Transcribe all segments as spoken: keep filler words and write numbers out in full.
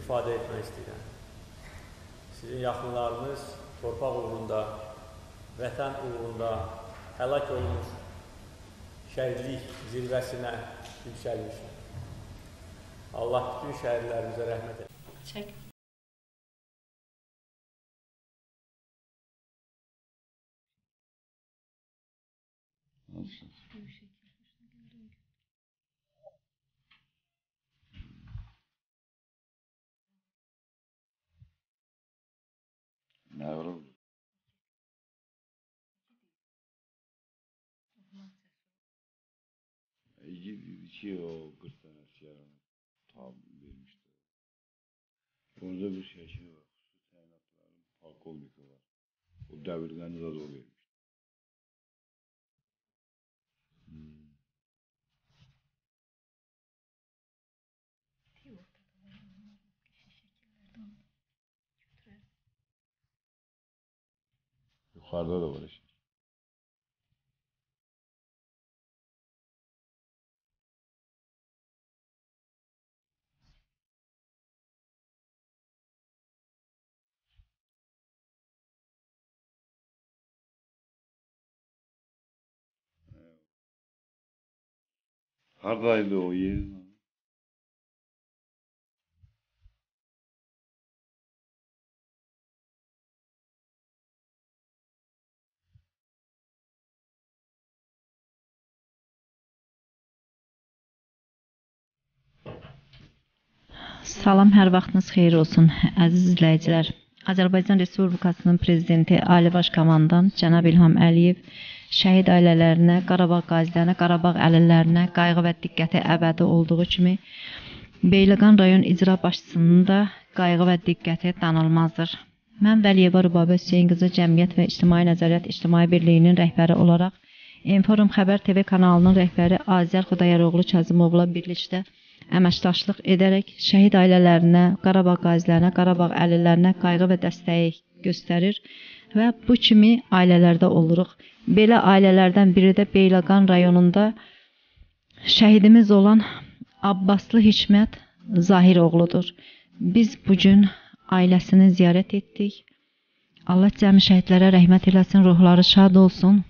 ifadə etmək istəyirəm. Sizin yaxınlarınız torpaq uğrunda, vətən uğrunda həlak olmuş şəhidlik zirvəsinə yüksəlmişdir. Allah bütün şəhidlərimizə rəhmət etsin. Çək. Ne oldu? Bir şey o kırk tane siyahını tam vermişti. Orada bir şey şey var. Su təyinatların polkovniki var. O devirden de o vermiş. Hmm. Yukarıda da var işte. Haradaydı o yerin? Salam, hər vaxtınız xeyir olsun, əziz izləyicilər. Azərbaycan Respublikasının Prezidenti Ali Baş Komandan cənab İlham Əliyev şəhid ailələrinə, Qarabağ qazilərinə, Qarabağ əlillərinə qayğı və diqqəti əbədi olduğu kimi Beyləqan rayon icra başçısının da qayğı və diqqəti danılmazdır. Mən Vəliyeva Rübabə Hüseyin qızı Cəmiyyət və İctimai Nəzarət İctimai Birliyinin rəhbəri olaraq Inforum Xəbər T V kanalının rəhbəri Azər Xudayaroğlu Kazımovla birlikdə əməkdaşlıq edərək şəhid ailələrinə, Qarabağ qazilərinə, Qarabağ əlillərinə qayğı və dəstəyi göstərir və bu kimi ailələrdə oluruq. Belə ailələrdən biri də Beyləqan rayonunda şəhidimiz olan Abbaslı Hikmət Zahiroğludur. Biz bugün ailəsini ziyarət etdik. Allah cəmi şəhidlərə rəhmət eləsin, ruhları şad olsun.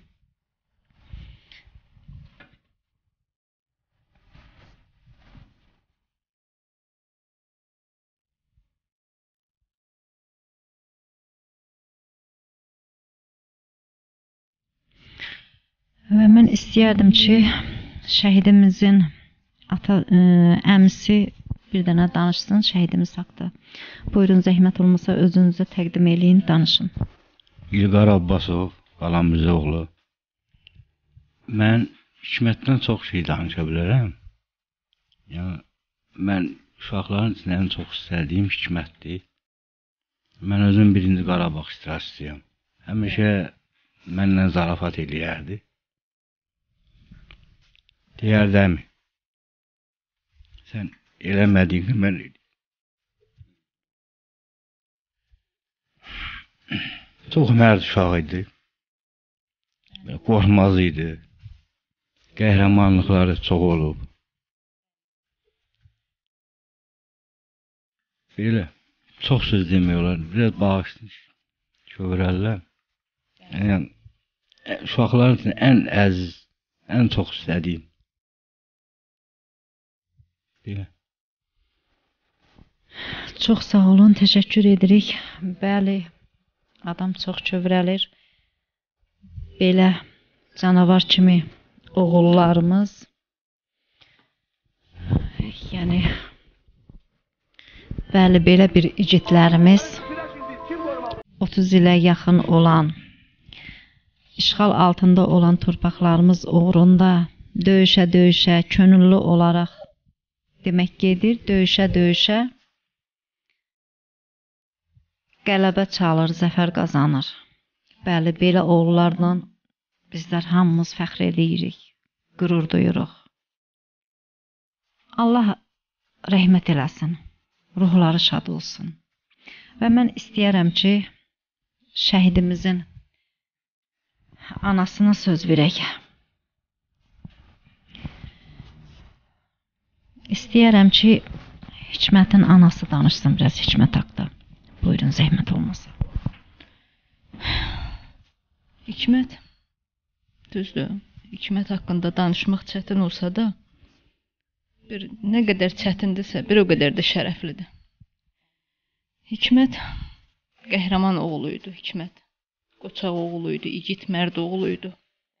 Və mən istəyərdim ki, şəhidimizin ata, ə, əmisi bir dənə danışsın şəhidimiz haqqında. Buyurun, zəhmət olmasa özünüzü təqdim eləyin, danışın. İlqar Abbasov, Qalamrızoğlu. Mən Hikmətdən çox şey danışa bilərəm. Yəni, mən uşaqların içində ən çox istədiyim Hikmətdir. Mən özüm birinci Qarabağ istirahatçısıyam. Həmişə mənlə zarafat eləyərdi. Deyərdəmi? Sən eləmədiyini mən eləyim. Çox mərd uşaq idi. Qorxmaz idi. Qəhrəmanlıqları çox olub. Belə, çox söz demək olar. Biraz bağışlayın, kövrəllər. Yəni, uşaqların üçün ən əziz, ən çox istədiyim. Belə. Çox sağ olun, təşəkkür edirik. Bəli, adam çox kövrəlir. Belə canavar kimi oğullarımız, yəni, bəli, belə bir igidlərimiz otuz ilə yaxın olan, işğal altında olan torpaqlarımız uğrunda döyüşə-döyüşə, könüllü olaraq demək gedir, döyüşə-döyüşə qələbə çalır, zəfər qazanır. Bəli, belə oğullarla bizlər hamımız fəxr edirik, qürur duyuruq. Allah rəhmət eləsin, ruhları şad olsun. Və mən istəyərəm ki, şəhidimizin anasına söz verək. İstəyərəm ki, Hikmətin anası danışsın biraz Hikmət haqqında. Buyurun, zəhmət olmasa. Hikmət, düzdür, Hikmət haqqında danışmaq çətin olsa da, bir nə qədər çətindirsə, bir o qədər də şərəflidir. Hikmət qəhrəman oğluydu, Hikmət. Qoçaq oğluydu, igid mərd oğluydu.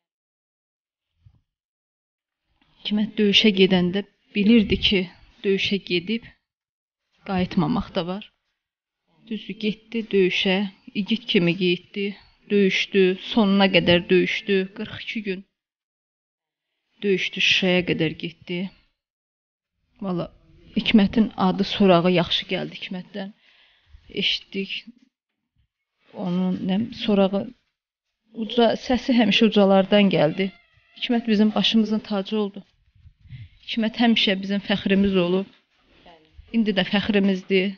Hikmət döyüşə gedəndə bilirdi ki, döyüşə gedib qayıtmamaq da var. Düzdür, getdi döyüşə, igid kimi getdi, döyüşdü, sonuna qədər döyüşdü, qırx iki gün döyüşdü, Şuşaya qədər getdi. Valla, Hikmətin adı, sorağı yaxşı gəldi Hikmətdən. Eşitdik. Onun nə, sorağı, uca, səsi həmişə ucalardan gəldi. Hikmət bizim başımızın tacı oldu. Hikmət həmişə bizim fəxrimiz olub. İndi də fəxrimizdir.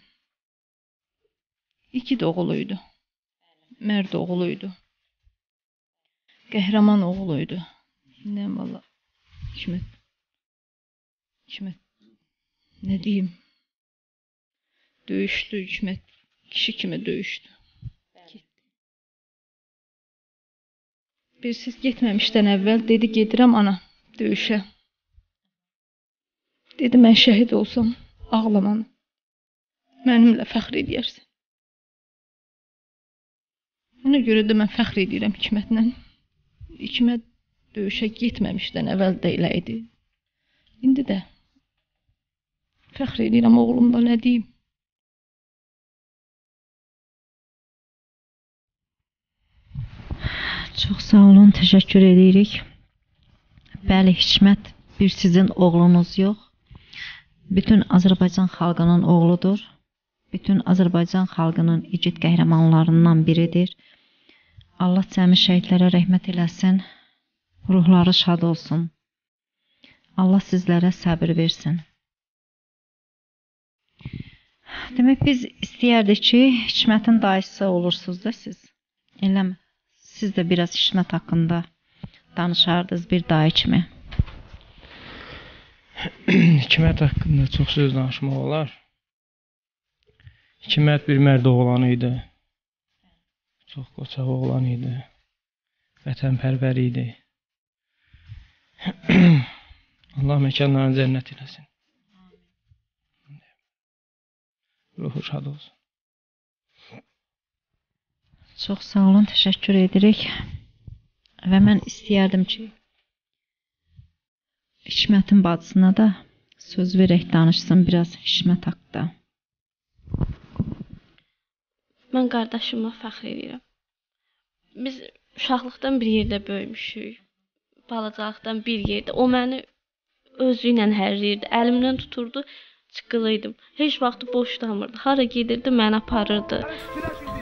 İki oğluydu. Mərd oğluydu. Qəhrəman oğluydu. Nə valla. Hikmət. Hikmət. Nə deyim? Döyüşdü Hikmət. Kişi kimi döyüşdü. Bir siz getməmişdən əvvəl dedi, gedirəm ana döyüşə. Dedi, mən şəhid olsam ağlamanı. Mənimlə fəxr edərsən. Ona görə də mən fəxr edirəm Hikmətlə. Hikmət döyüşə getməmişdən əvvəl də elə idi. İndi də fəxr edirəm oğlumla, nə deyim. Çox sağ olun, təşəkkür edirik. Bəli, Hikmət bir sizin oğlunuz yox. Bütün Azərbaycan xalqının oğludur. Bütün Azərbaycan xalqının igid qəhrəmanlarından biridir. Allah cəmi şəhidlərə rəhmət eləsin. Ruhları şad olsun. Allah sizlərə səbir versin. Demək, biz istəyərdik ki, Hikmətin dayısı olursunuz da siz. Eləmi? Siz də biraz Hikmət haqqında danışardınız bir dayı kimi. Hikmət haqqında çox söz danışmaq olar. Hikmət bir mərd oğlan idi. Çox qoçaq oğlan idi. Vətənpərvər idi. Allah məkanlarını cənnət eləsin. Ruhu şad olsun. Çox sağ olun, təşəkkür edirik. Və mən istəyərdim ki, Hikmətin bacısına da söz verək, danışsın biraz Hikmət haqqında. Mən qardaşıma fəxr edirəm. Biz uşaqlıqdan bir yerdə böyümüşük. Balacalıqdan bir yerdə. O məni özü ilə hərləyirdi. Əlimdən tuturdu, çıxılıydım. Heç vaxt boş damırdı. Hara gedirdi, məni aparırdı.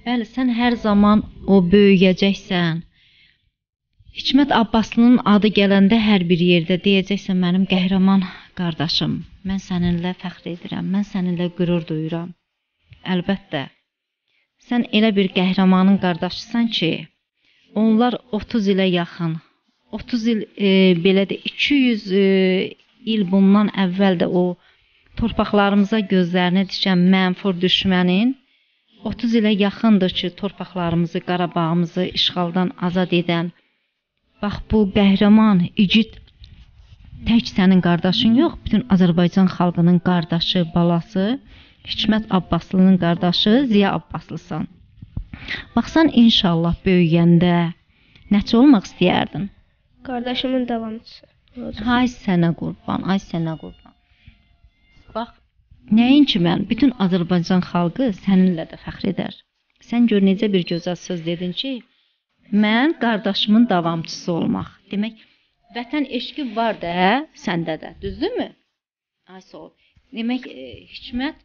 Bəli, sən hər zaman o böyüyəcəksən. Hikmət Abbaslı'nın adı gələndə hər bir yerdə deyəcəksən mənim qəhrəman qardaşım. Mən səninlə fəxr edirəm. Mən səninlə qürur duyuram. Əlbəttə. Sən elə bir qəhrəmanın qardaşısan ki, onlar otuz ilə yaxın, otuz il e, belə də iki yüz e, il bundan əvvəl də o torpaqlarımıza gözlərini dikən mənfur düşmənin otuz ilə yaxındır ki, torpaqlarımızı, Qarabağımızı işğaldan azad edən, bax bu qəhrəman, igid tək sənin qardaşın yox, bütün Azərbaycan xalqının qardaşı, balası, Hikmət Abbaslı'nın qardaşı Ziya Abbaslısan. Baxsan inşallah böyüyəndə nəçə olmaq istəyərdin? Qardaşımın davamçısı. Ay sənə qurban, ay sənə qurban. Bax, nəinki mən, bütün Azərbaycan xalqı səninlə də fəxr edər. Sən gör necə bir gözəl söz dedin ki, mən qardaşımın davamçısı olmaq. Demək, vətən eşqi var da, səndə də, düzdürmü? Ay sağ ol. Demək, e, Hikmət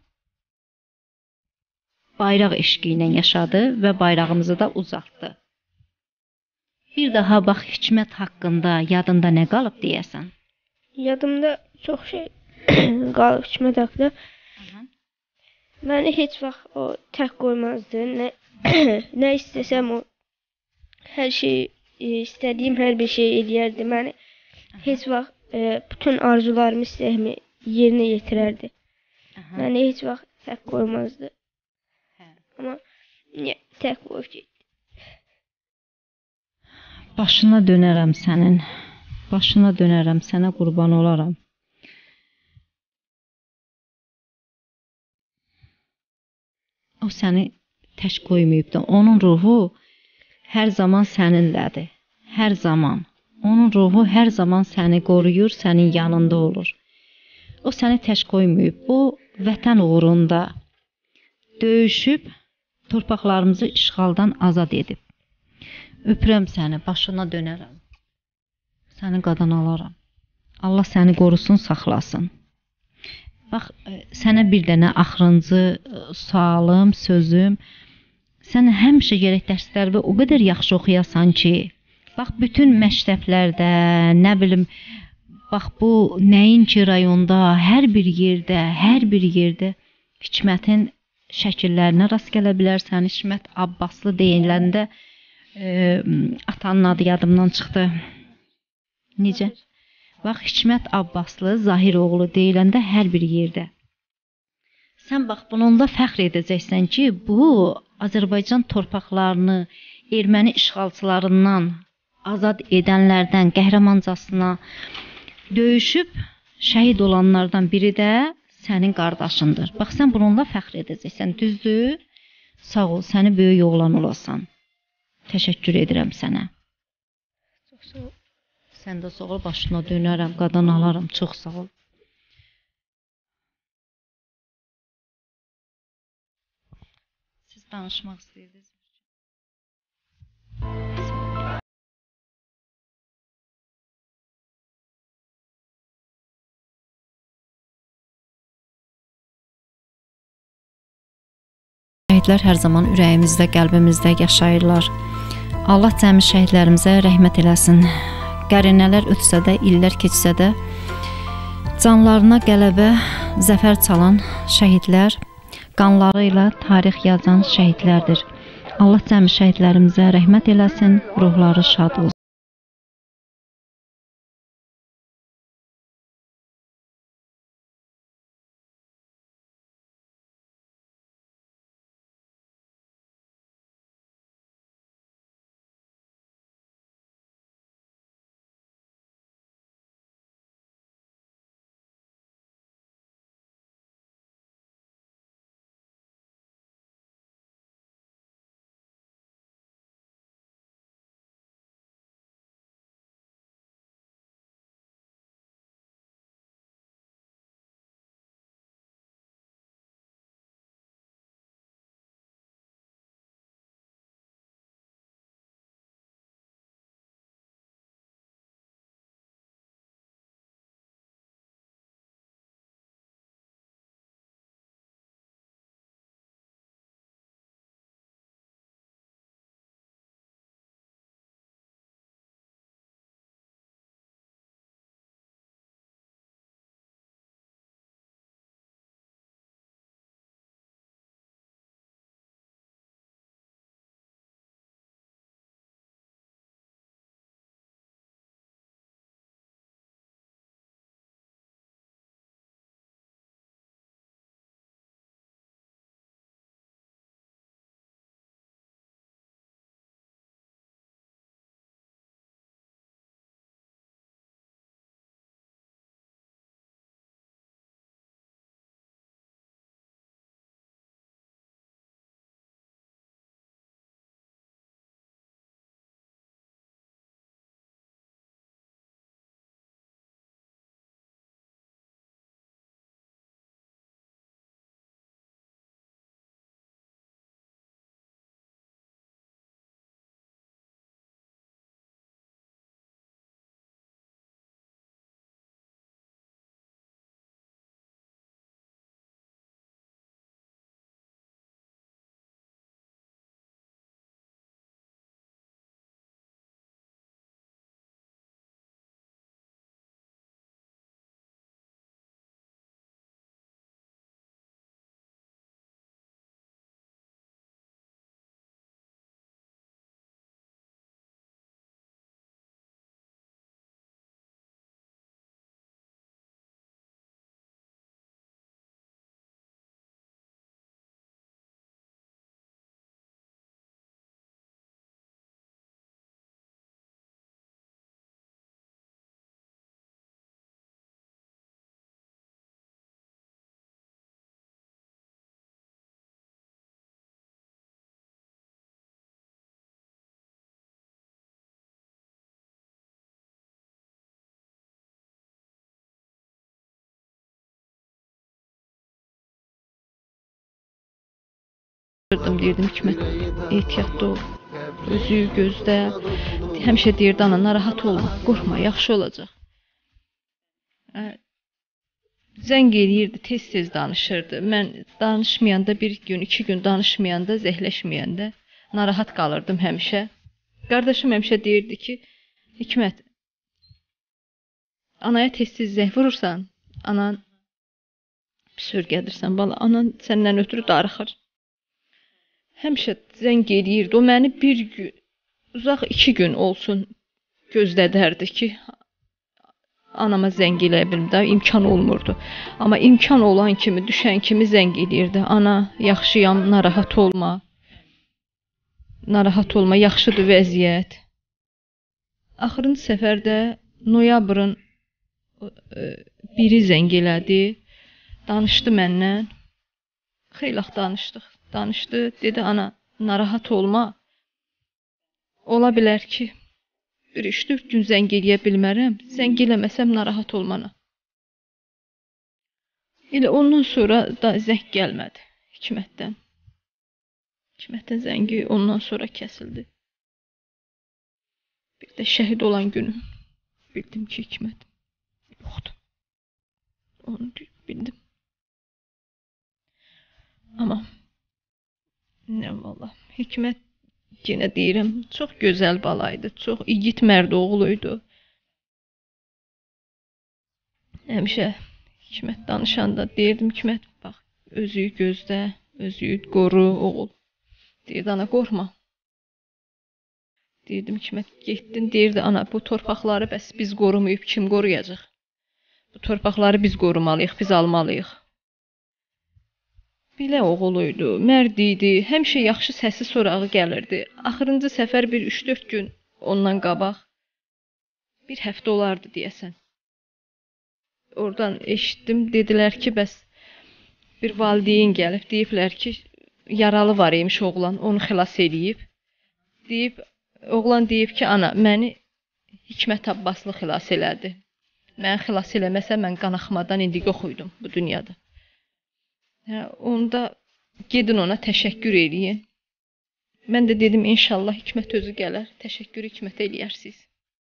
bayraq eşqi ilə yaşadı və bayrağımızı da uzatdı. Bir daha bax Hikmət haqqında yadında nə qalıb deyəsən? Yadımda çox şey qalıb Hikmət haqqında. Məni heç vaxt o tək qoymazdı. Nə, nə istəsəm o hər şey e, istədiyim hər bir şey eləyərdi. Məni heç vaxt e, bütün arzularımı, istəyimi yerinə yetirərdi. Aha. Məni heç vaxt tək qoymazdı. Hə. Amma niyə tək qoyub getdi? Başına dönərəm sənin. Başına dönərəm, sənə qurban olaram. O səni tək qoymayıb da, onun ruhu hər zaman səninlədir. Hər zaman. Onun ruhu hər zaman səni qoruyur, sənin yanında olur. O səni tək qoymayıb. O vətən uğrunda döyüşüb, torpaqlarımızı işğaldan azad edib. Öpürəm səni, başına dönərəm. Səni qadan alaram. Allah səni qorusun, saxlasın. Bax, sənə bir dənə axırıncı sualım, sözüm. Sən həmişə gərək dərslərdə o qədər yaxşı oxuyasan ki, bax, bütün məktəblərdə, nə bilim, bax, bu nəinki rayonda, hər bir yerdə, hər bir yerdə Hikmətin şəkillərinə rast gələ bilərsən. Hikmət Abbaslı deyiləndə e, atanın adı yadımdan çıxdı. Necə? Bax, Hikmət Abbaslı, Zahiroğlu deyiləndə hər bir yerdə. Sən bax, bununla fəxr edəcəksən ki, bu Azərbaycan torpaqlarını erməni işğalçılarından azad edənlərdən qəhrəmancasına döyüşüb şəhid olanlardan biri də sənin qardaşındır. Bax, sən bununla fəxr edəcəksən, düzdür? Sağ ol, səni böyük oğlan olasan. Təşəkkür edirəm sənə. Çox sağ ol. Sən də sağ ol, başına dönərəm, qadan alaram. Çox sağ ol. Siz danışmaq istəyirsiniz? Şəhidlər hər zaman ürəyimizdə, qəlbimizdə yaşayırlar. Allah cəmi şəhidlərimizə rəhmət eləsin. Qərinələr ötsə də, illər keçsə də, canlarına qələbə, zəfər çalan şəhidlər, qanları ilə tarix yazan şəhidlərdir. Allah cəmi şəhidlərimizə rəhmət eləsin, ruhları şad olsun. Deyirdim Hikmət, ehtiyatlı ol, özü gözlə. Həmişə deyirdi ana, narahat olma, qorxma, yaxşı olacaq. Zəng eləyirdi, tez-tez danışırdı. Mən danışmayanda bir gün, iki gün danışmayanda, zəhləşməyəndə narahat qalırdım həmişə. Qardaşım həmişə deyirdi ki, Hikmət, anaya tez-tez zəng vurursan, anan pis örgədirsən, bala, anan səndən ötürü darıxır. Həmişə zəng eləyirdi, o məni bir gün, uzaq iki gün olsun gözlədərdi ki, anama zəng eləyə bilim də, imkan olmurdu. Amma imkan olan kimi, düşən kimi zəng eləyirdi. Ana, yaxşıyam, narahat olma. Narahat olma, yaxşıdır vəziyyət. Axırıncı səfərdə noyabrın biri zəng elədi. Danışdı məndən. Xeyli danışdıq. Danışdı, dedi ana, narahat olma. Ola bilər ki, bir üç dörd gün zəng eləyə bilmərəm. Zəng eləməsəm narahat olmana. Elə ondan sonra da zəng gəlmədi Hikmətdən. Hikmətdən zəngi ondan sonra kəsildi. Bir də şəhid olan günü bildim ki, Hikmət yoxdur. Onu bildim. Amma nə valla, Hikmət yenə deyirəm, çox gözəl balaydı, çox igid mərd oğluydu. Həmişə Hikmət danışanda deyirdim, Hikmət, bax, özüyü gözlə, özüyü qoru, oğul. Deyirdi, ana, qorxma. Deyirdim, Hikmət, getdin, deyirdi, ana, bu torpaqları bəs biz qorumayıb, kim qoruyacaq? Bu torpaqları biz qorumalıyıq, biz almalıyıq. Belə oğluydu, mərd idi, həmişə yaxşı səsi sorağı gəlirdi. Axırıncı səfər bir üç dörd gün ondan qabaq, bir həftə olardı deyəsən. Oradan eşitdim, dedilər ki, bəs bir valideyn gəlib, deyiblər ki, yaralı var imiş oğlan, onu xilas eləyib. Deyib, oğlan deyib ki, ana, məni Hikmət Abbaslı xilas elədi. Məni xilas eləməsə, mən qanaxmadan indi yox idim bu dünyada. Hə, onda gedin ona təşəkkür eləyin. Mən də dedim, inşallah Hikmət özü gələr, təşəkkür Hikmətə eləyərsiniz.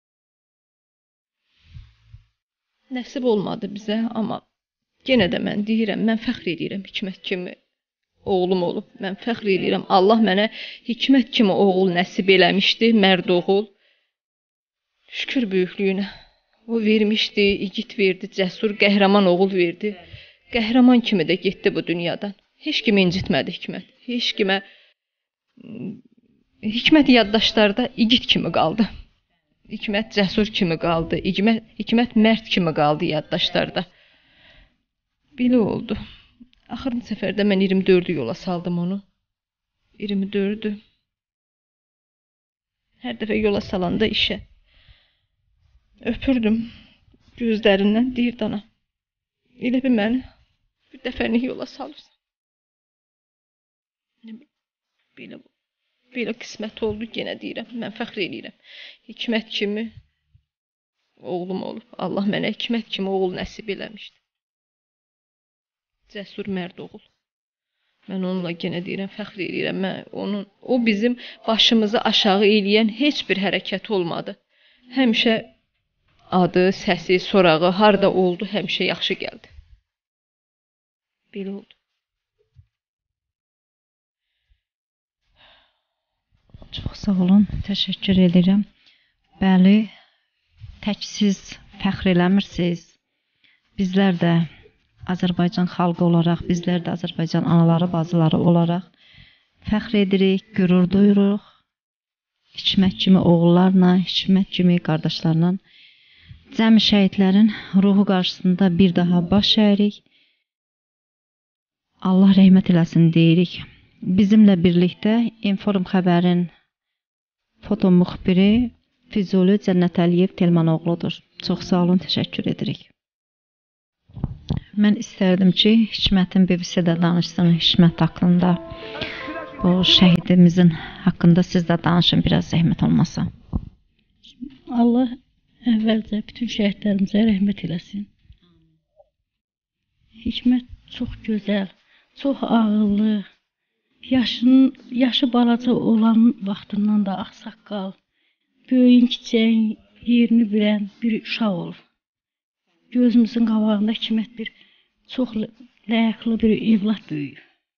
Nəsib olmadı bizə, amma yenə də mən deyirəm, mən fəxr edirəm Hikmət kimi oğlum olub. Mən fəxr edirəm, Allah mənə Hikmət kimi oğul nəsib eləmişdi, mərd oğul. Şükür böyüklüyünə. O vermişdi, igid verdi, cəsur, qəhrəman oğul verdi. Qəhrəman kimi də getdi bu dünyadan. Heç kimi incitmədi Hikmət. Heç kimə... Hikmət yaddaşlarda igid kimi qaldı. Hikmət cəsur kimi qaldı. Hikmət, Hikmət mərd kimi qaldı yaddaşlarda. Belə oldu. Axırıncı səfərdə mən iyirmi dördü yola saldım onu. iyirmi dördü. Hər dəfə yola salanda işə. Öpürdüm gözlərindən, deyirdi ana. Elə bir məni bir dəfəlik yola salırsan. Belə, belə qismət oldu, yenə deyirəm. Mən fəxr edirəm. Hikmət kimi oğlum olub. Allah mənə Hikmət kimi oğul nəsib eləmişdi. Cəsur mərd oğul. Mən onunla yenə deyirəm, fəxr edirəm. Mən onun, o bizim başımızı aşağı eləyən heç bir hərəkət olmadı. Həmişə adı, səsi, sorağı, harda oldu, həmişə yaxşı gəldi. Belə oldu. Çox sağ olun, təşəkkür edirəm. Bəli, tək siz fəxr eləmirsiniz. Bizlər də Azərbaycan xalqı olaraq, bizlər də Azərbaycan anaları, bacıları olaraq fəxr edirik, qürur duyuruq. Hikmət kimi oğullarla, Hikmət kimi qardaşlarla cəmi şəhidlərin ruhu qarşısında bir daha baş əyirik. Allah rəhmət eləsin deyirik. Bizimlə birlikdə Inform xəbərin foto müxbiri Füzuli Cənnət Əliyev Telmanoğludur. Çox sağ olun, təşəkkür edirik. Mən istərdim ki, Hikmətin B B C-də danışsın, Hikmət haqqında. Bu şəhidimizin haqqında siz də danışın, biraz zəhmət olmasa. Allah əvvəlcə bütün şəhidlərimizə rəhmət eləsin. Hikmət çox gözəl, çox ağıllı, yaşın, yaşı balaca olan vaxtından da ağsaqqal, böyüyün kiçəyin yerini bilən bir uşaq olub. Gözümüzün qabağında Hikmət bir çox layıqlı bir evlad böyüyüb.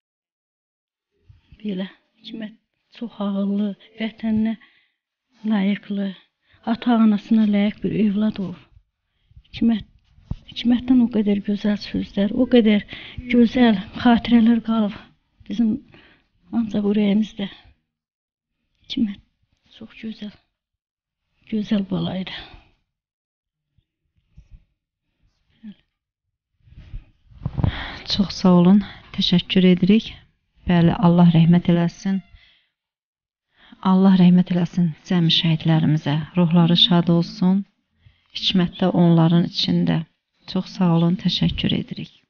Belə, Hikmət çox ağıllı, vətəninə layiqli, ata-anasına layiq bir evlad olub. Hikmət, Hikmətdən o qədər gözəl sözlər, o qədər gözəl xatirələr qalıb bizim ancaq ürəyimizdə. Hikmət çox gözəl, gözəl balaydı. Çox sağ olun, təşəkkür edirik. Bəli, Allah rəhmət eləsin. Allah rəhmət eləsin cəmi şəhidlərimizə. Ruhları şad olsun. Hikmət də onların içində. Çox sağ olun, təşəkkür edirik.